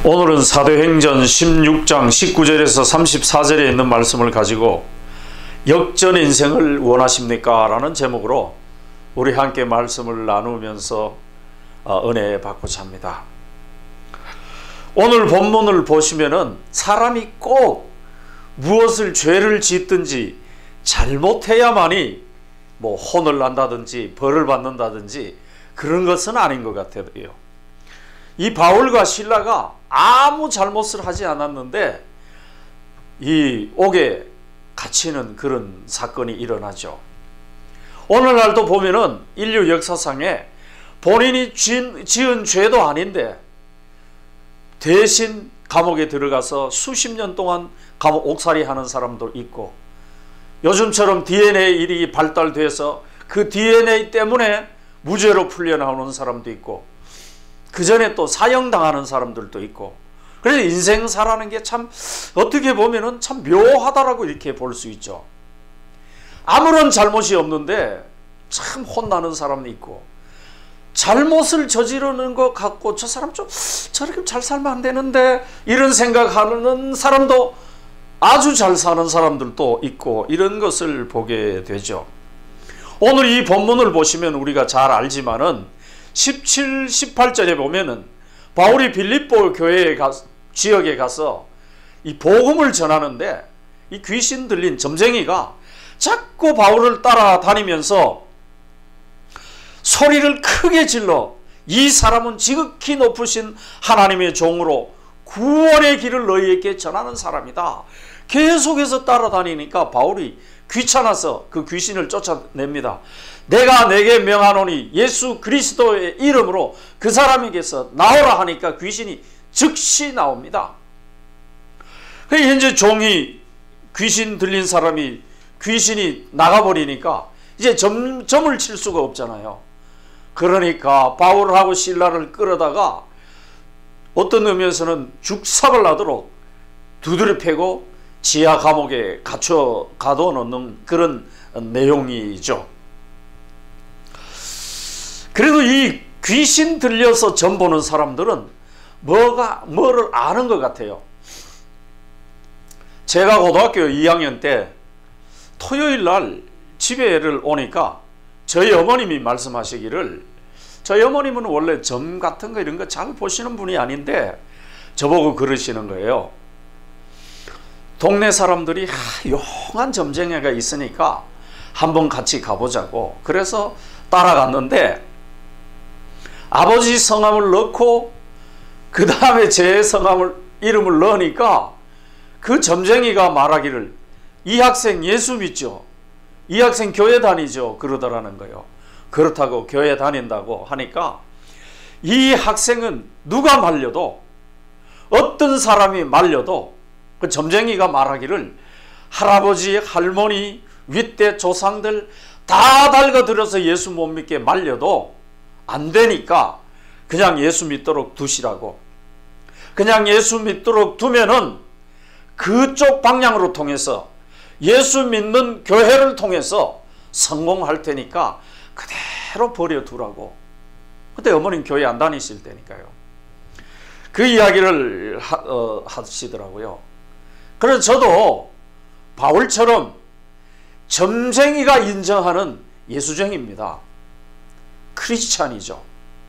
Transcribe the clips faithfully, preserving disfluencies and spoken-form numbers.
오늘은 사도행전 십육 장 십구 절에서 삼십사 절에 있는 말씀을 가지고 역전 인생을 원하십니까? 라는 제목으로 우리 함께 말씀을 나누면서 은혜 받고자 합니다. 오늘 본문을 보시면은 사람이 꼭 무엇을 죄를 짓든지 잘못해야만이 뭐 혼을 난다든지 벌을 받는다든지 그런 것은 아닌 것 같아요. 이 바울과 실라가 아무 잘못을 하지 않았는데 이 옥에 갇히는 그런 사건이 일어나죠. 오늘날도 보면은 인류 역사상에 본인이 지은, 지은 죄도 아닌데 대신 감옥에 들어가서 수십 년 동안 감옥 옥살이 하는 사람도 있고, 요즘처럼 디엔에이 일이 발달돼서 그 디엔에이 때문에 무죄로 풀려나오는 사람도 있고, 그 전에 또 사형당하는 사람들도 있고, 그래서 인생사라는 게 참 어떻게 보면은 참 묘하다라고 이렇게 볼 수 있죠. 아무런 잘못이 없는데 참 혼나는 사람도 있고, 잘못을 저지르는 것 같고 저 사람 좀 저렇게 잘 살면 안 되는데 이런 생각하는 사람도 아주 잘 사는 사람들도 있고, 이런 것을 보게 되죠. 오늘 이 본문을 보시면 우리가 잘 알지만은 십칠, 십팔 절에 보면은 바울이 빌립보 교회에 가, 지역에 가서 이 복음을 전하는데 이 귀신 들린 점쟁이가 자꾸 바울을 따라다니면서 소리를 크게 질러 이 사람은 지극히 높으신 하나님의 종으로 구원의 길을 너희에게 전하는 사람이다. 계속해서 따라다니니까 바울이 귀찮아서 그 귀신을 쫓아냅니다. 내가 내게 명하노니 예수 그리스도의 이름으로 그 사람에게서 나오라 하니까 귀신이 즉시 나옵니다. 현재 종이 귀신 들린 사람이 귀신이 나가버리니까 이제 점, 점을 칠 수가 없잖아요. 그러니까 바울하고 실라를 끌어다가 어떤 의미에서는 죽삭을 나도록 두드려 패고 지하 감옥에 갇혀 가둬놓는 그런 내용이죠. 그래도 이 귀신 들려서 점 보는 사람들은 뭐가 뭐를 아는 것 같아요. 제가 고등학교 이 학년 때 토요일 날 집에를 오니까 저희 어머님이 말씀하시기를, 저희 어머님은 원래 점 같은 거 이런 거 잘 보시는 분이 아닌데 저보고 그러시는 거예요. 동네 사람들이 용한 점쟁이가 있으니까 한번 같이 가보자고. 그래서 따라갔는데 아버지 성함을 넣고 그 다음에 제 성함을 이름을 넣으니까 그 점쟁이가 말하기를 이 학생 예수 믿죠? 이 학생 교회 다니죠? 그러더라는 거예요. 그렇다고 교회 다닌다고 하니까 이 학생은 누가 말려도, 어떤 사람이 말려도 그 점쟁이가 말하기를 할아버지, 할머니, 윗대 조상들 다 달궈들여서 예수 못 믿게 말려도 안 되니까 그냥 예수 믿도록 두시라고. 그냥 예수 믿도록 두면은 그쪽 방향으로 통해서 예수 믿는 교회를 통해서 성공할 테니까 그대로 버려두라고. 그때 어머님 교회 안 다니실 때니까요. 그 이야기를 하, 어, 하시더라고요. 그래서 저도 바울처럼 점쟁이가 인정하는 예수쟁입니다. 크리스찬이죠.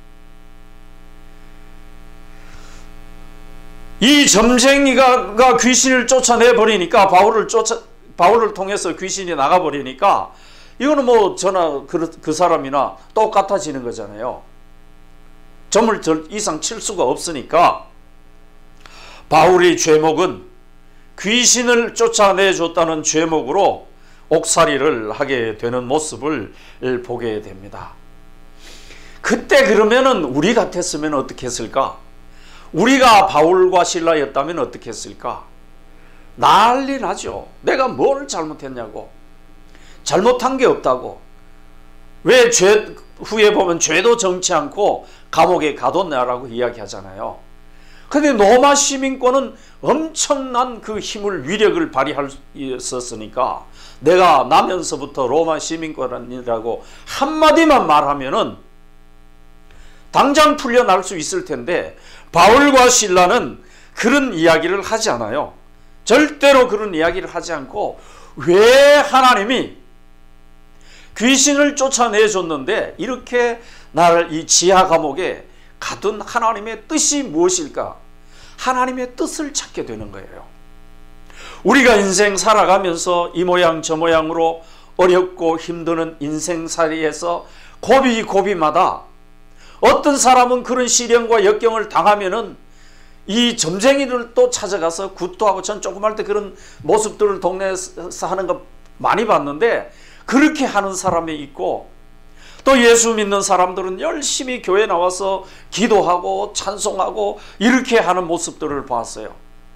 이 점쟁이가 귀신을 쫓아내 버리니까, 바울을 쫓아 바울을 통해서 귀신이 나가 버리니까 이거는 뭐 저나 그, 그 사람이나 똑같아지는 거잖아요. 점을 더 이상 칠 수가 없으니까 바울의 죄목은 귀신을 쫓아내줬다는 죄목으로 옥살이를 하게 되는 모습을 보게 됩니다. 그때 그러면은 우리 같았으면 어떻게 했을까? 우리가 바울과 실라였다면 어떻게 했을까? 난리 나죠. 내가 뭘 잘못했냐고. 잘못한 게 없다고. 왜 죄 후에 보면 죄도 정치 않고 감옥에 가뒀냐라고 이야기하잖아요. 근데 로마 시민권은 엄청난 그 힘을, 위력을 발휘할 수 있었으니까 내가 나면서부터 로마 시민권이라고 한마디만 말하면은 당장 풀려날 수 있을 텐데, 바울과 실라는 그런 이야기를 하지 않아요. 절대로 그런 이야기를 하지 않고, 왜 하나님이 귀신을 쫓아내줬는데 이렇게 나를 이 지하 감옥에 가둔 하나님의 뜻이 무엇일까? 하나님의 뜻을 찾게 되는 거예요. 우리가 인생 살아가면서 이 모양 저 모양으로 어렵고 힘드는 인생살이에서 고비 고비마다 어떤 사람은 그런 시련과 역경을 당하면은 이 점쟁이를 또 찾아가서 굿도 하고, 전 조그만 때 그런 모습들을 동네에서 하는 거 많이 봤는데, 그렇게 하는 사람이 있고, 또 예수 믿는 사람들은 열심히 교회 나와서 기도하고 찬송하고 이렇게 하는 모습들을 봤어요.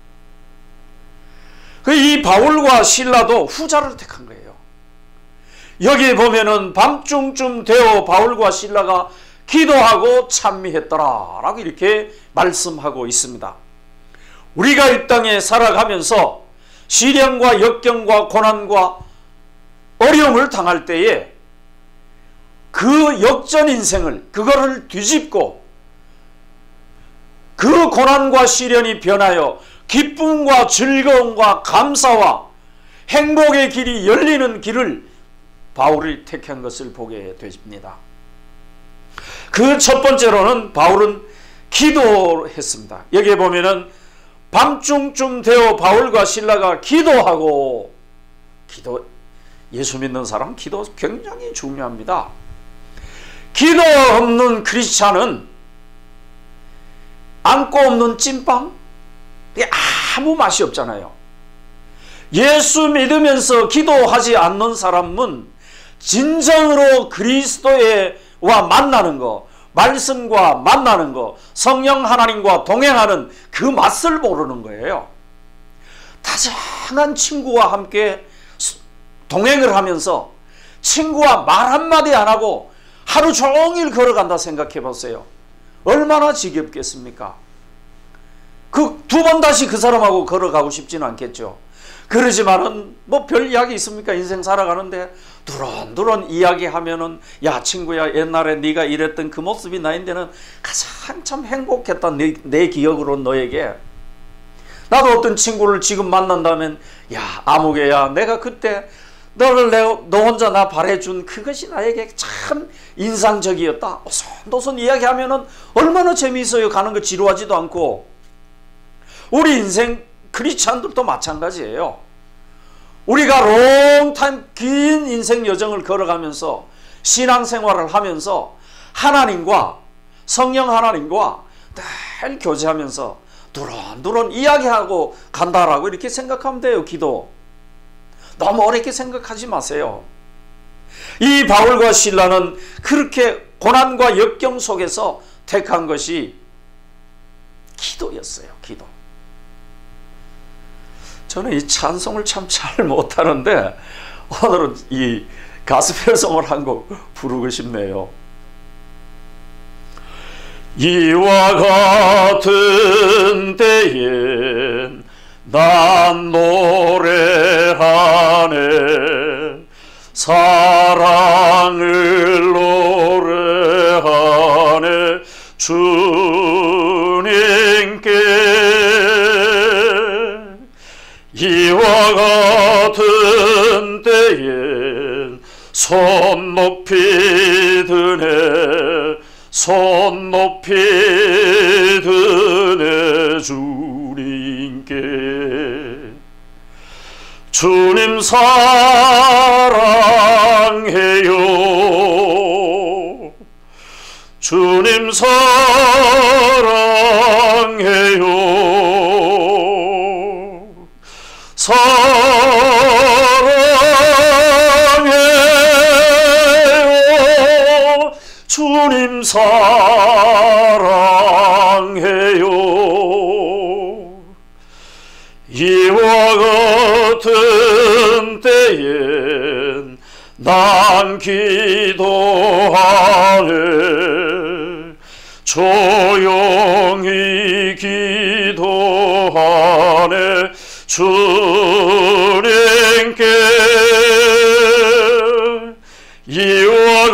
이 바울과 실라도 후자를 택한 거예요. 여기 보면은 밤중쯤 되어 바울과 실라가 기도하고 찬미했더라 라고 이렇게 말씀하고 있습니다. 우리가 이 땅에 살아가면서 시련과 역경과 고난과 어려움을 당할 때에 그 역전 인생을, 그거를 뒤집고 그 고난과 시련이 변하여 기쁨과 즐거움과 감사와 행복의 길이 열리는 길을 바울이 택한 것을 보게 됩니다. 그 첫 번째로는 바울은 기도했습니다. 여기에 보면은 밤중쯤 되어 바울과 실라가 기도하고, 기도, 예수 믿는 사람 기도 굉장히 중요합니다. 기도 없는 크리스찬은 안고 없는 찐빵? 아무 맛이 없잖아요. 예수 믿으면서 기도하지 않는 사람은 진정으로 그리스도와 만나는 거, 말씀과 만나는 거, 성령 하나님과 동행하는 그 맛을 모르는 거예요. 다정한 친구와 함께 동행을 하면서 친구와 말 한마디 안 하고 하루 종일 걸어간다 생각해 보세요. 얼마나 지겹겠습니까? 그 두 번 다시 그 사람하고 걸어가고 싶지는 않겠죠. 그러지만은 뭐 별 이야기 있습니까? 인생 살아가는데 두런두런 이야기하면은, 야 친구야, 옛날에 네가 이랬던 그 모습이 나인데는 가장 참 행복했다, 내, 내 기억으로 너에게. 나도 어떤 친구를 지금 만난다면, 야 아무개야, 내가 그때 너를 내, 너 혼자 나 바래준 그것이 나에게 참 인상적이었다. 오손도손 이야기하면은 얼마나 재미있어요. 가는 거 지루하지도 않고. 우리 인생 크리스찬들도 마찬가지예요. 우리가 롱타임 긴 인생 여정을 걸어가면서 신앙생활을 하면서 하나님과, 성령 하나님과 늘 교제하면서 두런두런 이야기하고 간다라고 이렇게 생각하면 돼요. 기도 너무 어렵게 생각하지 마세요. 이 바울과 실라는 그렇게 고난과 역경 속에서 택한 것이 기도였어요. 기도. 저는 이 찬송을 참 잘 못하는데 오늘은 이 가스펠송을 한 곡 부르고 싶네요. 이와 같은 때엔 난 노래하네, 사랑을 노래하네, 주님께. 이와 같은 때엔 손 높이 드네, 손 높이 드네 주님께. 주님 사랑해요, 주님 사랑해요, 사랑해요, 주님 사랑해요. 이와 같은 때엔 난 기도하네, 조용히 기도하네, 주님께. 이와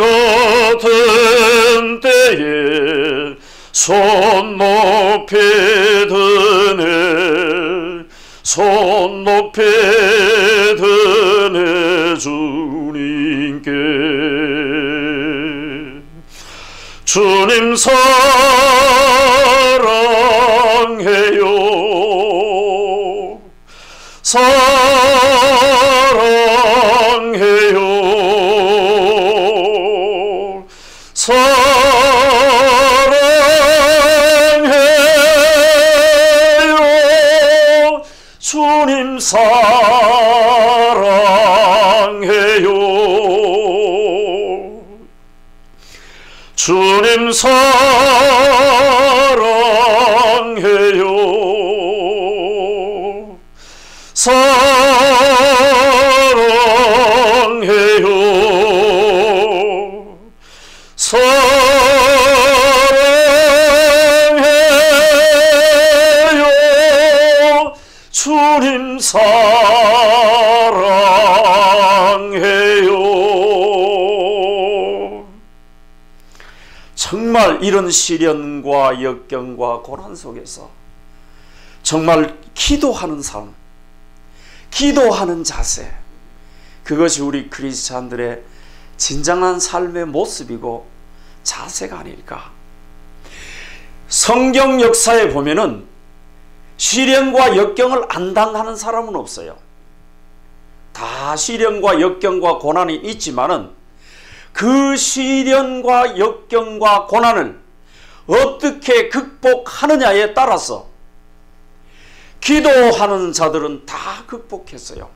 같은 때에 손 높이 드네, 손 높이 드네 주님께. 주님 사랑해요, 사랑해요, 사랑해요. 주님 사랑해요, 주님 사랑해요, 사랑해요, 사랑해요. 주님 사랑해요. 정말 이런 시련과 역경과 고난 속에서 정말 기도하는 삶, 기도하는 자세, 그것이 우리 크리스찬들의 진정한 삶의 모습이고 자세가 아닐까. 성경 역사에 보면은 시련과 역경을 안 당하는 사람은 없어요. 다 시련과 역경과 고난이 있지만은 그 시련과 역경과 고난을 어떻게 극복하느냐에 따라서 기도하는 자들은 다 극복했어요.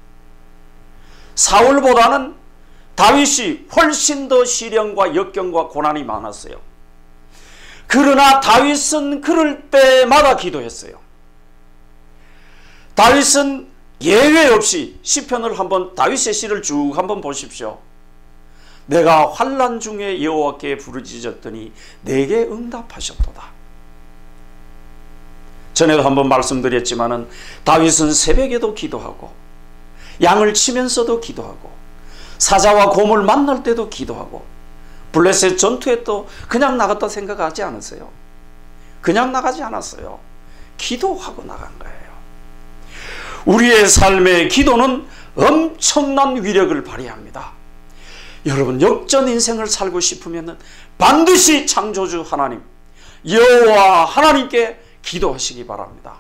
사울보다는 다윗이 훨씬 더 시련과 역경과 고난이 많았어요. 그러나 다윗은 그럴 때마다 기도했어요. 다윗은 예외 없이 시편을 한번, 다윗의 시를 쭉 한번 보십시오. 내가 환난 중에 여호와께 부르짖었더니 내게 응답하셨도다. 전에도 한번 말씀드렸지만은 다윗은 새벽에도 기도하고 양을 치면서도 기도하고 사자와 곰을 만날 때도 기도하고 블레셋 전투에 또 그냥 나갔다 생각하지 않았어요. 그냥 나가지 않았어요. 기도하고 나간 거예요. 우리의 삶의 기도는 엄청난 위력을 발휘합니다. 여러분, 역전 인생을 살고 싶으면 반드시 창조주 하나님, 여호와 하나님께 기도하시기 바랍니다.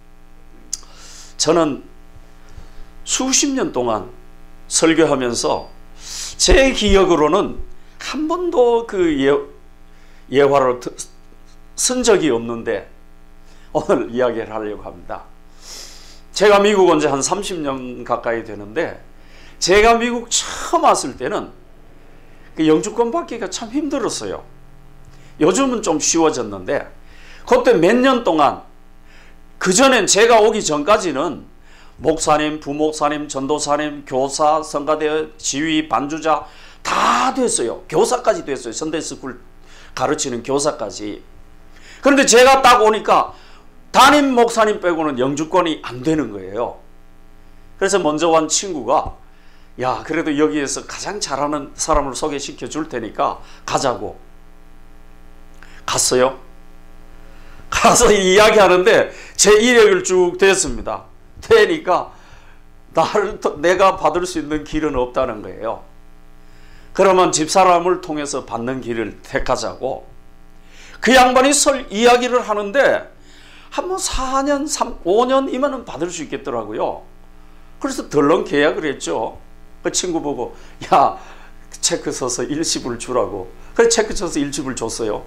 저는 수십 년 동안 설교하면서 제 기억으로는 한 번도 그 예, 예화를 쓴 적이 없는데 오늘 이야기를 하려고 합니다. 제가 미국 온 지 한 삼십 년 가까이 되는데, 제가 미국 처음 왔을 때는 그 영주권 받기가 참 힘들었어요. 요즘은 좀 쉬워졌는데 그때 몇 년 동안, 그전엔 제가 오기 전까지는 목사님, 부목사님, 전도사님, 교사, 성가대 지휘, 반주자 다 됐어요. 교사까지 됐어요. 선대스쿨 가르치는 교사까지. 그런데 제가 딱 오니까 담임 목사님 빼고는 영주권이 안 되는 거예요. 그래서 먼저 온 친구가, 야, 그래도 여기에서 가장 잘하는 사람을 소개시켜 줄 테니까 가자고. 갔어요. 가서 이야기하는데 제 이력을 쭉 댔습니다. 대니까 나를, 내가 받을 수 있는 길은 없다는 거예요. 그러면 집사람을 통해서 받는 길을 택하자고. 그 양반이 설 이야기를 하는데 한번 사 년, 삼, 오 년이면 받을 수 있겠더라고요. 그래서 덜렁 계약을 했죠. 그 친구 보고, 야, 체크 써서 일십을 주라고. 그래서 체크 써서 일십을 줬어요.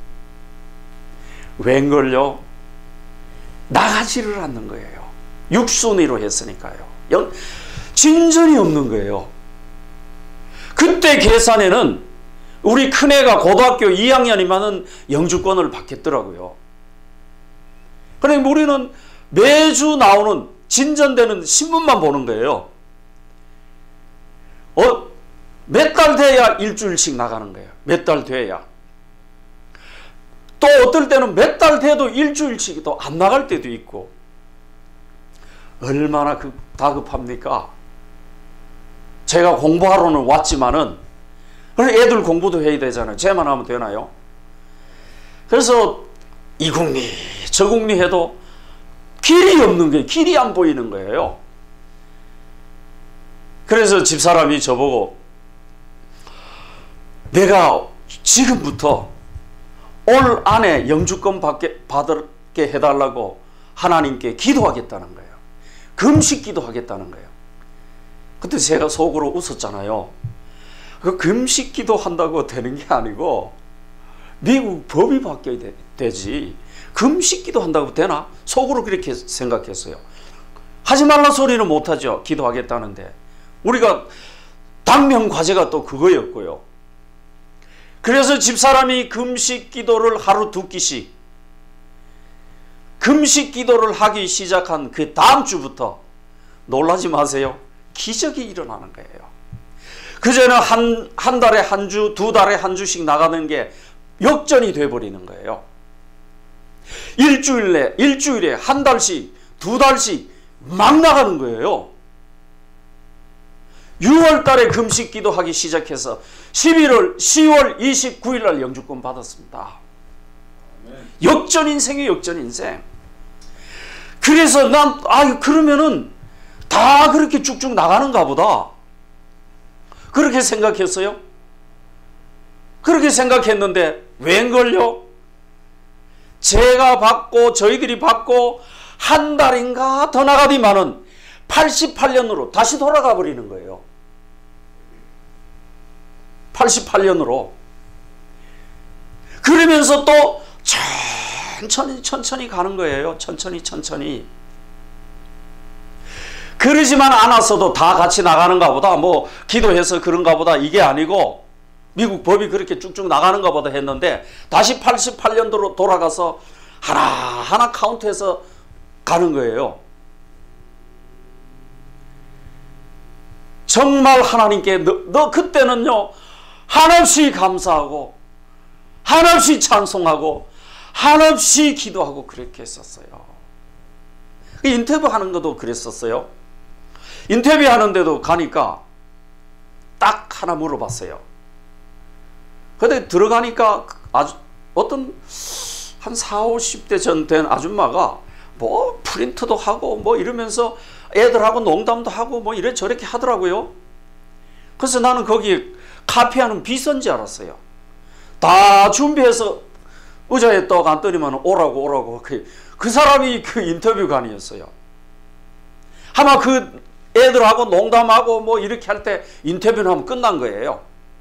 웬걸요? 나가지를 않는 거예요. 육순위로 했으니까요. 영, 진전이 없는 거예요. 그때 계산에는 우리 큰애가 고등학교 이 학년이면은 영주권을 받겠더라고요. 그러니까 우리는 매주 나오는 진전되는 신문만 보는 거예요. 어, 몇 달 돼야 일주일씩 나가는 거예요. 몇 달 돼야. 또 어떨 때는 몇 달 돼도 일주일씩 또 안 나갈 때도 있고. 얼마나 급, 다급합니까? 제가 공부하러는 왔지만은, 애들 공부도 해야 되잖아요. 쟤만 하면 되나요? 그래서 이 국리, 저 국리 해도 길이 없는 거예요. 길이 안 보이는 거예요. 그래서 집사람이 저보고 내가 지금부터 올 안에 영주권 받게, 받게 해달라고 하나님께 기도하겠다는 거예요. 금식 기도하겠다는 거예요. 그때 제가 속으로 웃었잖아요. 그 금식 기도한다고 되는 게 아니고 미국 법이 바뀌어야 되, 되지 금식 기도한다고 되나? 속으로 그렇게 생각했어요. 하지 말라 소리는 못하죠. 기도하겠다는데. 우리가 당면 과제가 또 그거였고요. 그래서 집사람이 금식 기도를 하루 두 끼씩 금식 기도를 하기 시작한 그 다음 주부터 놀라지 마세요. 기적이 일어나는 거예요. 그전에는 한, 한 달에 한 주, 두 달에 한 주씩 나가는 게 역전이 돼버리는 거예요. 일주일에, 일주일에 한 달씩, 두 달씩 막 나가는 거예요. 유월 달에 금식 기도하기 시작해서 십일월, 시월 이십구일 날 영주권 받았습니다. 역전 인생이 역전 인생. 그래서 난, 아, 그러면은 다 그렇게 쭉쭉 나가는가 보다. 그렇게 생각했어요. 그렇게 생각했는데 웬걸요? 제가 받고 저희들이 받고 한 달인가 더 나가더니만은 팔십팔 년으로 다시 돌아가 버리는 거예요. 팔십팔 년으로. 그러면서 또 천천히 천천히 가는 거예요. 천천히 천천히. 그러지만 않았어도 다 같이 나가는가 보다, 뭐 기도해서 그런가 보다, 이게 아니고 미국 법이 그렇게 쭉쭉 나가는가 보다 했는데 다시 팔십팔 년도로 돌아가서 하나하나 카운트해서 가는 거예요. 정말 하나님께 너, 너 그때는요 한없이 감사하고 한없이 찬송하고 한없이 기도하고 그렇게 했었어요. 인터뷰 하는 것도 그랬었어요. 인터뷰 하는데도 가니까 딱 하나 물어봤어요. 근데 들어가니까 아주 어떤 한 사오십 대 전 된 아줌마가 뭐 프린트도 하고 뭐 이러면서 애들하고 농담도 하고 뭐 이래 저렇게 하더라고요. 그래서 나는 거기 카피하는 비서인지 알았어요. 다 준비해서 의자에 떡 앉더니만 오라고 오라고 그, 그 사람이 그 인터뷰관이었어요. 아마 그 애들하고 농담하고 뭐 이렇게 할 때 인터뷰를 하면 끝난 거예요.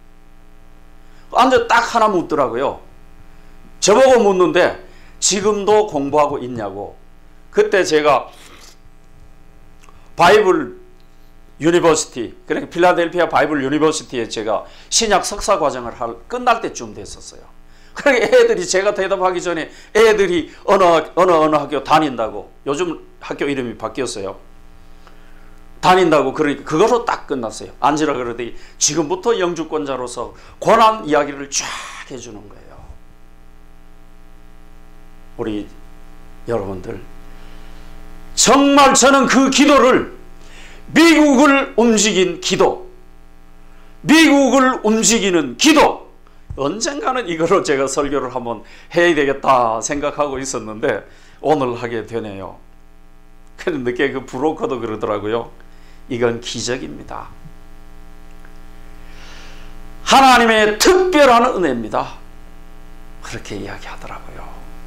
앉아 딱 하나 묻더라고요. 저보고 묻는데 지금도 공부하고 있냐고. 그때 제가 바이블 유니버시티, 그러니까 필라델피아 바이블 유니버시티에 제가 신약 석사 과정을 할, 끝날 때쯤 됐었어요. 그러니까 애들이 제가 대답하기 전에 애들이 어느, 어느, 어느 학교 다닌다고, 요즘 학교 이름이 바뀌었어요. 다닌다고, 그러니까 그거로 딱 끝났어요. 앉으라 그러더니 지금부터 영주권자로서 권한 이야기를 쫙 해주는 거예요. 우리 여러분들, 정말 저는 그 기도를, 미국을 움직인 기도, 미국을 움직이는 기도, 언젠가는 이거로 제가 설교를 한번 해야 되겠다 생각하고 있었는데 오늘 하게 되네요. 그런데 늦게 그 브로커도 그러더라고요. 이건 기적입니다. 하나님의 특별한 은혜입니다. 그렇게 이야기하더라고요.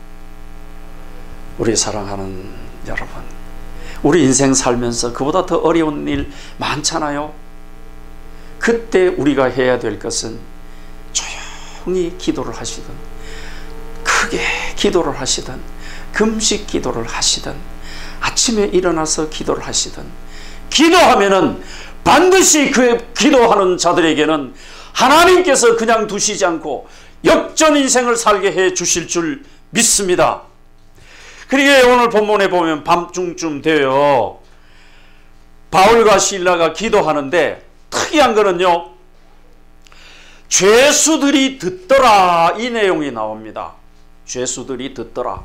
우리 사랑하는 여러분, 우리 인생 살면서 그보다 더 어려운 일 많잖아요. 그때 우리가 해야 될 것은 조용히 기도를 하시든, 크게 기도를 하시든, 금식 기도를 하시든, 아침에 일어나서 기도를 하시든, 기도하면은 반드시 그 기도하는 자들에게는 하나님께서 그냥 두시지 않고 역전 인생을 살게 해 주실 줄 믿습니다. 그러게 오늘 본문에 보면 밤중쯤 되어 바울과 실라가 기도하는데 특이한 거는요, 죄수들이 듣더라, 이 내용이 나옵니다. 죄수들이 듣더라.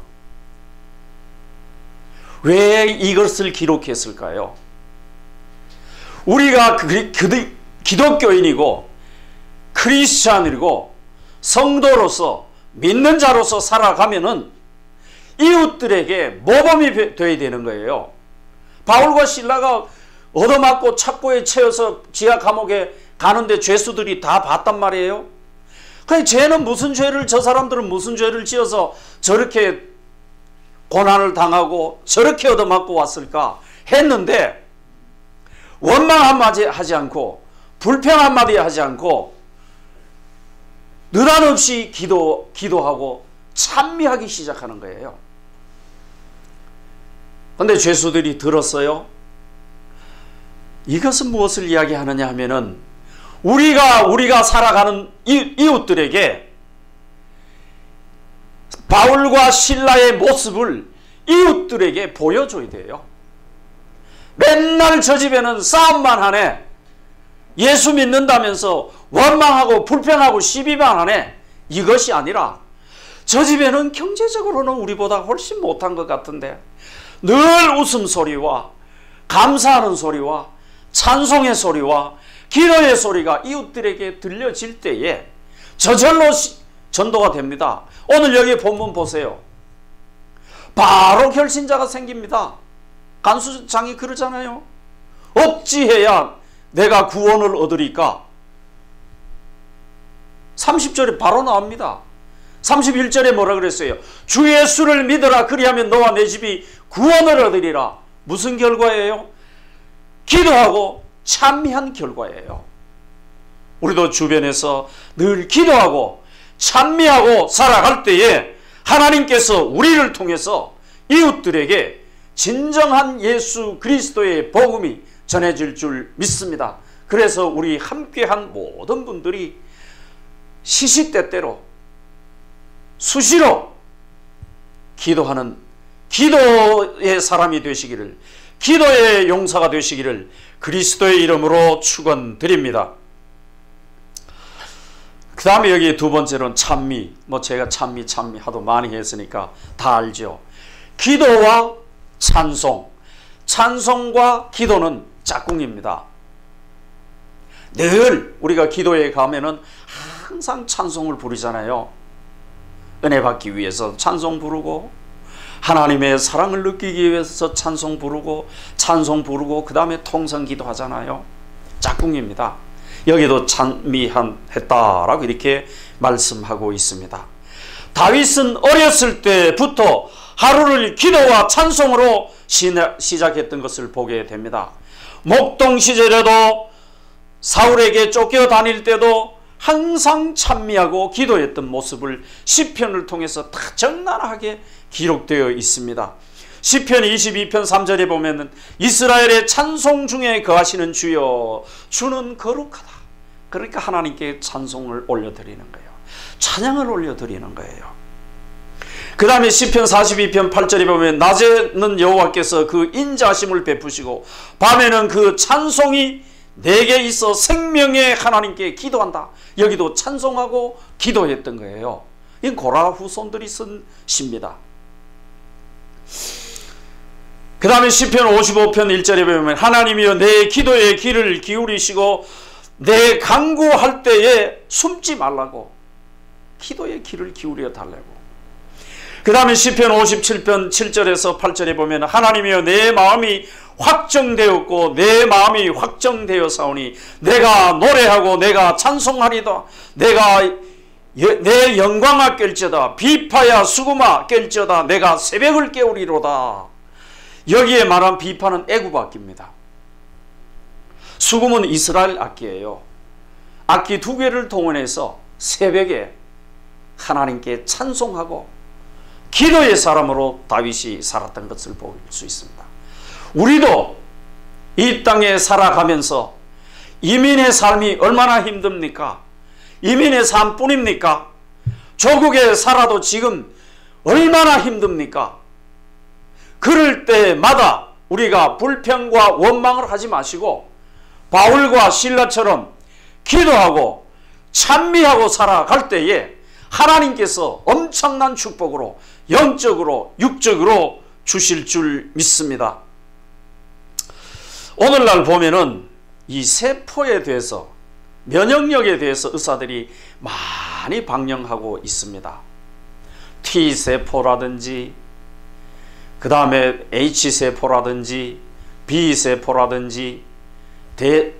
왜 이것을 기록했을까요? 우리가 그, 그, 기독교인이고 크리스찬이고 성도로서 믿는 자로서 살아가면은 이웃들에게 모범이 되어야 되는 거예요. 바울과 실라가 얻어맞고 착고에 채워서 지하 감옥에 가는데 죄수들이 다 봤단 말이에요. 그러니까 쟤는 무슨 죄를, 저 사람들은 무슨 죄를 지어서 저렇게 고난을 당하고 저렇게 얻어맞고 왔을까 했는데, 원망 한마디 하지 않고 불평 한마디 하지 않고 느닷없이 기도, 기도하고 찬미하기 시작하는 거예요. 그런데 죄수들이 들었어요. 이것은 무엇을 이야기하느냐 하면은 우리가 우리가 살아가는 이웃들에게 바울과 실라의 모습을 이웃들에게 보여줘야 돼요. 맨날 저 집에는 싸움만 하네, 예수 믿는다면서 원망하고 불평하고 시비만 하네, 이것이 아니라 저 집에는 경제적으로는 우리보다 훨씬 못한 것 같은데 늘 웃음소리와 감사하는 소리와 찬송의 소리와 기도의 소리가 이웃들에게 들려질 때에 저절로 전도가 됩니다. 오늘 여기 본문 보세요. 바로 결신자가 생깁니다. 간수장이 그러잖아요. 어찌해야 내가 구원을 얻으리까? 삼십 절에 바로 나옵니다. 삼십일 절에 뭐라 그랬어요? 주 예수를 믿으라, 그리하면 너와 내 집이 구원을 얻으리라. 무슨 결과예요? 기도하고 찬미한 결과예요. 우리도 주변에서 늘 기도하고 찬미하고 살아갈 때에 하나님께서 우리를 통해서 이웃들에게 진정한 예수 그리스도의 복음이 전해질 줄 믿습니다. 그래서 우리 함께한 모든 분들이 시시때때로 수시로 기도하는 기도의 사람이 되시기를, 기도의 용사가 되시기를 그리스도의 이름으로 축원드립니다. 그 다음에 여기 두 번째로는 찬미. 뭐 제가 찬미 찬미 하도 많이 했으니까 다 알죠. 기도와 찬송. 찬송과 기도는 짝꿍입니다. 늘 우리가 기도에 가면은 항상 찬송을 부르잖아요. 은혜 받기 위해서 찬송 부르고, 하나님의 사랑을 느끼기 위해서 찬송 부르고, 찬송 부르고 그 다음에 통성 기도하잖아요. 짝꿍입니다. 여기도 찬미했다라고 이렇게 말씀하고 있습니다. 다윗은 어렸을 때부터 하루를 기도와 찬송으로 시작했던 것을 보게 됩니다. 목동 시절에도 사울에게 쫓겨다닐 때도 항상 찬미하고 기도했던 모습을 시편을 통해서 다 적나라하게 기록되어 있습니다. 시편 이십이 편 삼 절에 보면은 이스라엘의 찬송 중에 거하시는 주여, 주는 거룩하다. 그러니까 하나님께 찬송을 올려드리는 거예요. 찬양을 올려드리는 거예요. 그 다음에 시편 사십이 편 팔 절에 보면 낮에는 여호와께서 그 인자하심을 베푸시고 밤에는 그 찬송이 내게 있어 생명의 하나님께 기도한다. 여기도 찬송하고 기도했던 거예요. 이 고라 후손들이 쓴 시입니다. 그 다음에 시편 오십오 편 일 절에 보면 하나님이여 내 기도에 귀를 기울이시고 내 간구할 때에 숨지 말라고, 기도에 귀를 기울여 달라고. 그 다음에 시편 오십칠 편 칠 절에서 팔 절에 보면 하나님이여 내 마음이 확정되었고 내 마음이 확정되었사오니 내가 노래하고 내가 찬송하리다. 내가 내 영광아 깰지어다. 비파야 수금아 깰지어다. 내가 새벽을 깨우리로다. 여기에 말한 비파는 애굽 악기입니다. 수금은 이스라엘 악기예요. 악기 두 개를 동원해서 새벽에 하나님께 찬송하고 기도의 사람으로 다윗이 살았던 것을 볼 수 있습니다. 우리도 이 땅에 살아가면서 이민의 삶이 얼마나 힘듭니까? 이민의 삶뿐입니까? 조국에 살아도 지금 얼마나 힘듭니까? 그럴 때마다 우리가 불평과 원망을 하지 마시고 바울과 실라처럼 기도하고 찬미하고 살아갈 때에 하나님께서 엄청난 축복으로 영적으로 육적으로 주실 줄 믿습니다. 오늘날 보면은 이 세포에 대해서, 면역력에 대해서 의사들이 많이 방영하고 있습니다. T세포라든지 그 다음에 H세포라든지 B세포라든지 대,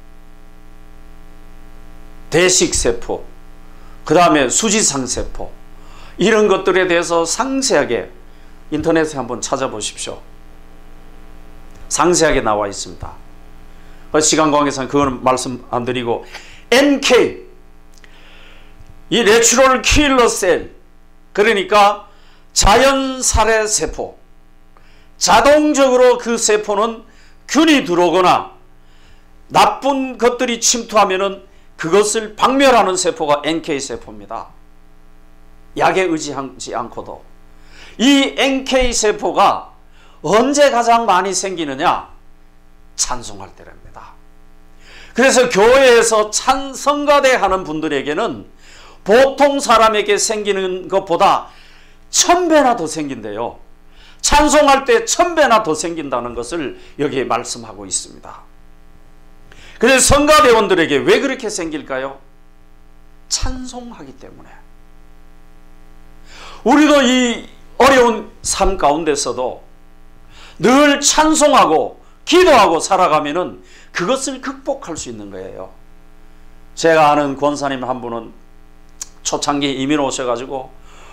대식세포, 그 다음에 수지상세포, 이런 것들에 대해서 상세하게 인터넷에 한번 찾아보십시오. 상세하게 나와 있습니다. 시간 관계상 그거는 말씀 안 드리고, 엔케이, 이 내추럴 킬러 셀, 그러니까 자연살해 세포, 자동적으로 그 세포는 균이 들어오거나 나쁜 것들이 침투하면은 그것을 박멸하는 세포가 엔케이 세포입니다. 약에 의지하지 않고도. 이 엔케이 세포가 언제 가장 많이 생기느냐? 찬송할 때랍니다. 그래서 교회에서 찬 성가대 하는 분들에게는 보통 사람에게 생기는 것보다 천 배나 더 생긴대요. 찬송할 때 천 배나 더 생긴다는 것을 여기에 말씀하고 있습니다. 그래서 성가대원들에게 왜 그렇게 생길까요? 찬송하기 때문에. 우리도 이 어려운 삶 가운데서도 늘 찬송하고 기도하고 살아가면은 그것을 극복할 수 있는 거예요. 제가 아는 권사님 한 분은 초창기 이민 오셔가지고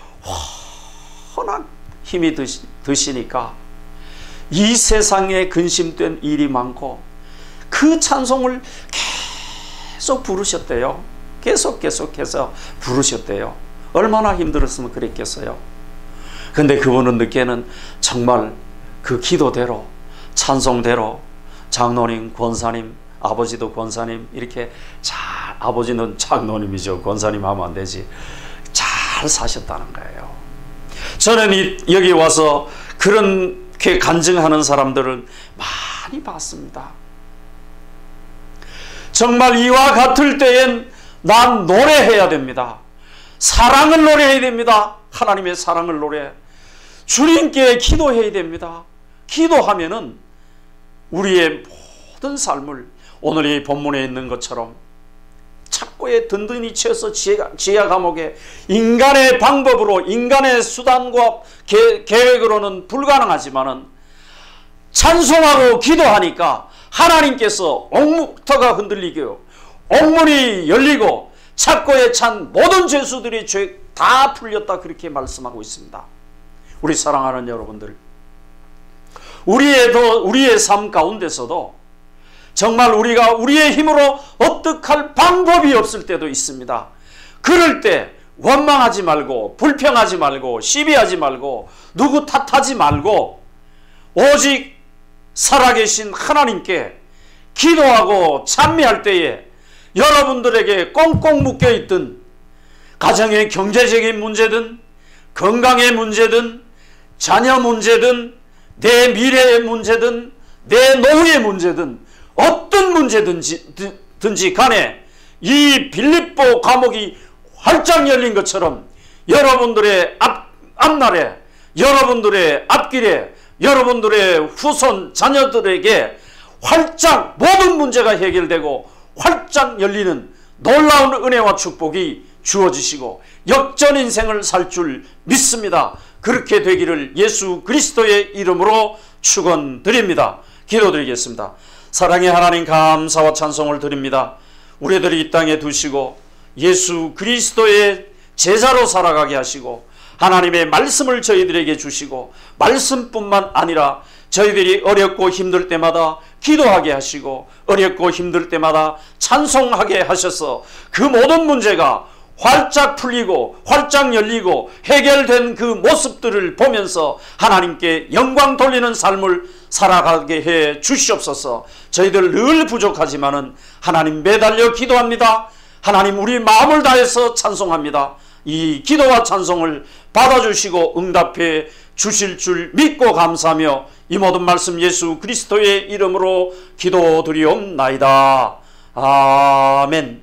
워낙 힘이 드시, 드시니까 이 세상에 근심된 일이 많고 그 찬송을 계속 부르셨대요. 계속 계속해서 부르셨대요. 얼마나 힘들었으면 그랬겠어요. 근데 그분은 늦게는 정말 그 기도대로, 찬송대로 장로님, 권사님, 아버지도 권사님, 이렇게 잘, 아버지는 장로님이죠. 권사님 하면 안 되지. 잘 사셨다는 거예요. 저는 이, 여기 와서 그렇게 간증하는 사람들을 많이 봤습니다. 정말 이와 같을 때엔 난 노래해야 됩니다. 사랑을 노래해야 됩니다. 하나님의 사랑을 노래. 주님께 기도해야 됩니다. 기도하면은 우리의 모든 삶을 오늘 이 본문에 있는 것처럼 착고에 든든히 채워서 지혜가, 지혜와 감옥에 인간의 방법으로, 인간의 수단과 계, 계획으로는 불가능하지만은 찬송하고 기도하니까 하나님께서 옥터가 흔들리고 옥문이 열리고 착고에 찬 모든 죄수들의 죄 다 풀렸다, 그렇게 말씀하고 있습니다. 우리 사랑하는 여러분들, 우리의, 더, 우리의 삶 가운데서도 정말 우리가 우리의 힘으로 어떡할 방법이 없을 때도 있습니다. 그럴 때 원망하지 말고, 불평하지 말고, 시비하지 말고, 누구 탓하지 말고 오직 살아계신 하나님께 기도하고 찬미할 때에 여러분들에게 꽁꽁 묶여있던 가정의 경제적인 문제든 건강의 문제든 자녀 문제든 내 미래의 문제든 내 노후의 문제든 어떤 문제든지 든지 간에 이 빌립보 감옥이 활짝 열린 것처럼 여러분들의 앞, 앞날에, 여러분들의 앞길에, 여러분들의 후손 자녀들에게 활짝 모든 문제가 해결되고 활짝 열리는 놀라운 은혜와 축복이 주어지시고 역전 인생을 살 줄 믿습니다. 그렇게 되기를 예수 그리스도의 이름으로 축원드립니다. 기도드리겠습니다. 사랑의 하나님, 감사와 찬송을 드립니다. 우리들이 이 땅에 두시고 예수 그리스도의 제자로 살아가게 하시고 하나님의 말씀을 저희들에게 주시고 말씀뿐만 아니라 저희들이 어렵고 힘들 때마다 기도하게 하시고 어렵고 힘들 때마다 찬송하게 하셔서 그 모든 문제가 활짝 풀리고 활짝 열리고 해결된 그 모습들을 보면서 하나님께 영광 돌리는 삶을 살아가게 해 주시옵소서. 저희들 늘 부족하지만은 하나님 매달려 기도합니다. 하나님 우리 마음을 다해서 찬송합니다. 이 기도와 찬송을 받아주시고 응답해 주실 줄 믿고 감사하며 이 모든 말씀 예수 그리스도의 이름으로 기도드리옵나이다. 아멘.